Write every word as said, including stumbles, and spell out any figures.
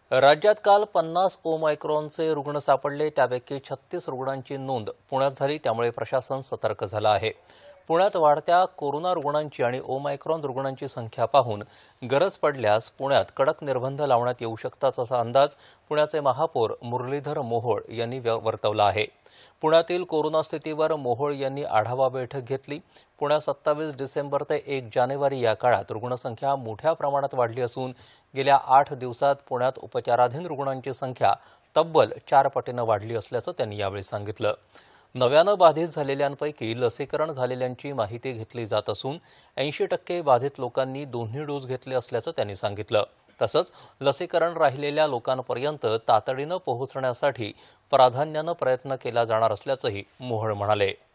राज्यात काल पन्नास ओमायक्रॉनचे रुग्ण सापडले, त्यापैकी छत्तीस रुग्णांची नोंद पुण्यात झाली। त्यामुळे प्रशासन सतर्क झालं आहे। पुण्यात वाढत्या कोरोना रुग्णांची आणि ओमायक्रॉन रुग्णांची संख्या पाहून गरज पडल्यास पुण्यात कडक निर्बंध लावण्यात येऊ शकतात असा अंदाज पुण्याचे महापौर मुरलीधर मोहोळ यांनी वर्तवला आहे। पुण्यातील कोरोना स्थितीवर मोहोळ यांनी आढावा बैठक घेतली। पुण्यात सत्तावीस डिसेंबर ते एक जानेवारी या काळात रुग्णसंख्या मोठ्या प्रमाणात वाढली असून गेल्या आठ दिवसात पुण्यात उपचाराधीन रुग्णांची संख्या तब्बल चार पटीने वाढली असल्याचं त्यांनी यावेळी सांगितलं। नव्यानं बाधित झालेल्यांपैकी लसीकरण झालेल्यांची माहिती घेतली जात असून ऐंशी टक्के बाधित लोकांनी दोन्ही डोस घेतले असल्याचं त्यांनी सांगितलं। तसंच लसीकरण राहिलेल्या लोकांपर्यंत तातडीनं पोहोचण्यासाठी प्राधान्यानं प्रयत्न केला जाणार असल्याचंही मोहोळ म्हणाले।